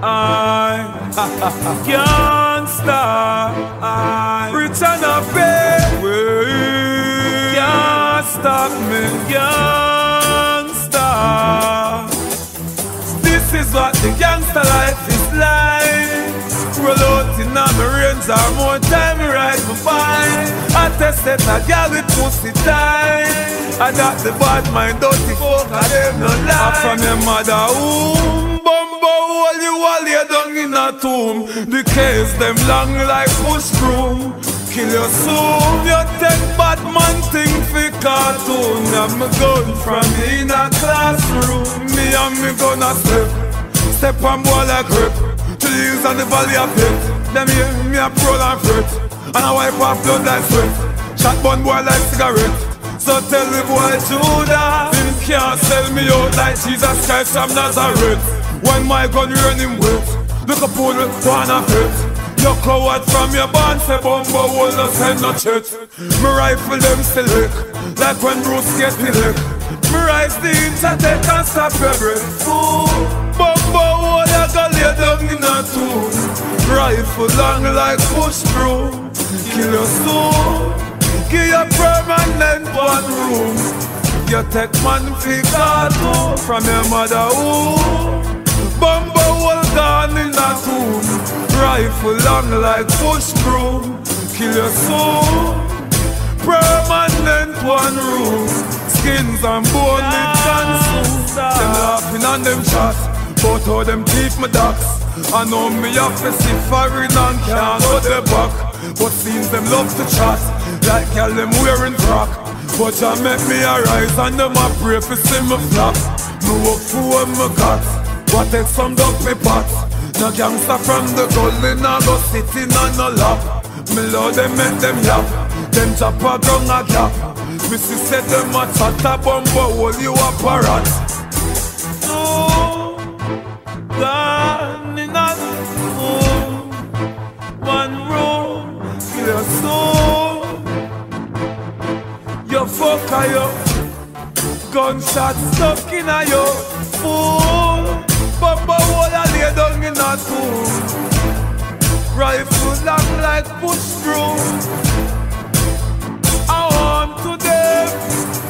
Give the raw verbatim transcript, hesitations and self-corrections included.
I can't stop. I return a pay. Can't stop me. Can't stop. This is what the gangster life is like. Roll out in my range or more time me ride my bike. I tested a girl with pussy tight. I got the bad mind dirty folk and them no lie. From your mother womb, bumbo hole you all lay down in a tomb. The case them long like push broom. Kill you soon. You take bad man thing for cartoon. I'm a gun from me in a classroom. Me and me gonna step, step on boy like grip. To the hills and the valley of pit. Them hear me a pro and fret. And I wipe off blood like sweat. Shot bun boy like cigarette. So tell the boy Judah, him can't sell me out like Jesus Christ from Nazareth. When my gun run him wet, look a pool with one of it. You coward from your band, say bumbo will not send no chat. Me rifle them still lick, like when Bruce get the lick. Me rise the inch and take and stop your breath. Ooh, bumbo will you go lay down in a tomb. Rifle long like push broom. Kill your soul, give your permanent one room. You take man for cartoon from your mother womb. Bumbo will gone in a tomb. Rifle long like push broom. Kill your soul, permanent one room. Skins and bone it consume. Them laughing on them shots, but how them teeth my ducks. I know me have to see foreign and can't go the back. But seems them love to chat, like y'all them wearing frock. But ya make me arise and them a pray for see me flop. Me work for what me got, but take some dog me pot. No gangster from the gully, no go sitting on no lap. Me love them make them yap, them chop a ground a gap. Me see say them a chat a bumbo hole you a parrot. Oh, gone in a room, one room, kill your soul. Your fuck a yo, gunshot stuck in a yo, fool. Bumbo hole a lay down in a tomb. Rifle long like push broom. I want to them